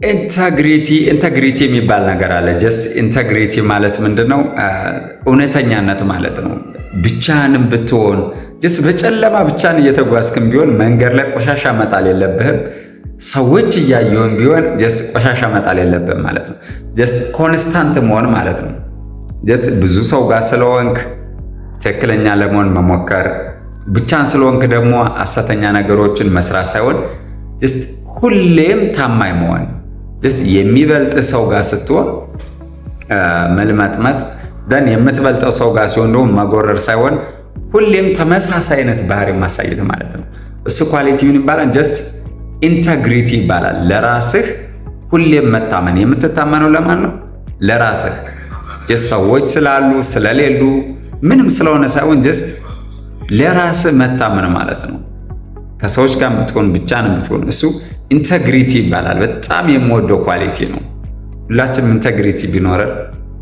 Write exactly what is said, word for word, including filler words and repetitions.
ኢንተግሪቲ ኢንተግሪቲ የሚባል ነገር አለ ጀስት ኢንተግሪቲ ማለት ምንድነው እውነተኛነት ማለት ነው ብቻህንም ብትሆን ጀስት በጨለማ ብቻህን እየተጓዝክም ቢሆን መንገድ ላይ ቆሻሻ መጣል የለብህም ሰዎች እያዩን ቢሆን ጀስት ቆሻሻ መጣል የለብህም ማለት ነው ጀስት ኮንስታንት መሆን ማለት ነው ጀስት ብዙ ሰው ጋር ስለሆንክ ትክክለኛ ለመሆን መሞከር ብቻህን ስለሆንክ ደግሞ አሰተኛ ነገሮችን መስራት ሳይሆን ጀስት ሁሌም ታማኝ መሆን ጀስት የሚበልጥ ሰው ጋር ስትሆን መልማጥማጥ ደን የምትበልጠው ሰው ጋር ሲሆን ደግሞ ማጎረር ሳይሆን ሁሌም ተመሳሳይነት ባህሪ ማሳየት ማለት ነው እሱ ኳሊቲ ምን ይባላል ጀስት ኢንተግሪቲ ይባላል ለራስህ ሁሌም መታመን የምትታመነው ለማን ነው ለራስህ ጀስት ሰዎች ስላሉ ስለሌሉ ምንም ስለሆነ ሳይሆን ጀስት ለራስህ መታመን ማለት ነው ከሰዎች ጋር ብትሆን ብቻህን ብትሆን እሱ ኢንተግሪቲ ይባላል በጣም የምወደው ኳሊቲ ነው ሁላችንም ኢንተግሪቲ ቢኖር